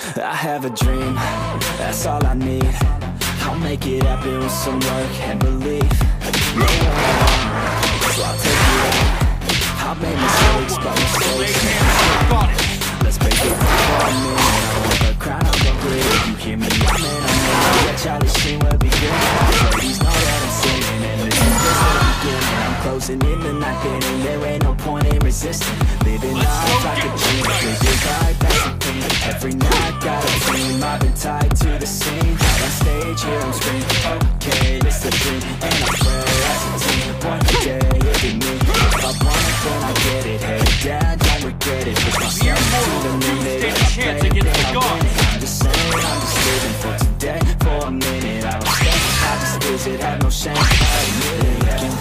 I have a dream, that's all I need. I'll make it happen with some work and belief. No one, so I'll take it out. I've made mistakes, but mistakes let's break it for a minute. I want the crown, I'm the breed. You hear me, I'm in a minute. Yeah, Charlie Sheen will be good. Ladies know that I'm singing, and this is just the beginning. I'm closing in the night inning. There ain't no point in resisting. Living life like a dream, living life that's a thing. Every night got a team, I've been tied to the scene. Out on stage, here I'm screaming, okay, this a dream. And I pray as a team, one day it'll be me. If I want it, then I get it. Head down, don't regret it. Push myself to the limit, and I play it, then I win it. I'm just saying, I'm just living for today, for a minute. I don't stay, I just visit, have no shame, I admit it. Looking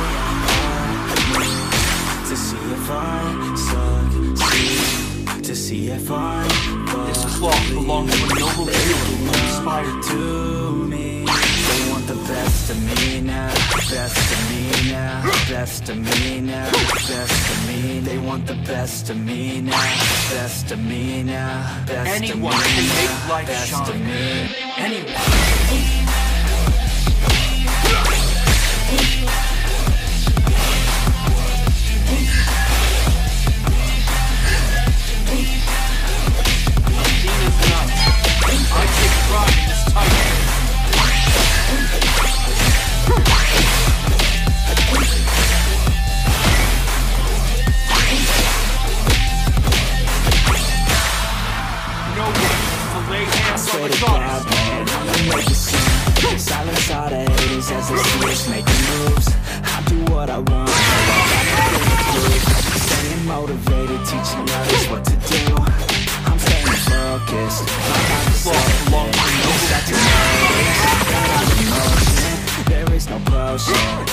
to see if I succeed, to see if I This cloth belongs to a noble hero who inspired to me. They want the best of me now, best of me now, best of me now, best of me. They want the best of me now, best of me now, best of me. Anyone can make life best shine. of me. Anyone. I take pride in this title. No one to lay hands on the goddess. I'ma make it soon. Silence all the haters as they see us making moves. I do what I want, staying motivated, teaching others what to do. I'm staying focused. There is no potion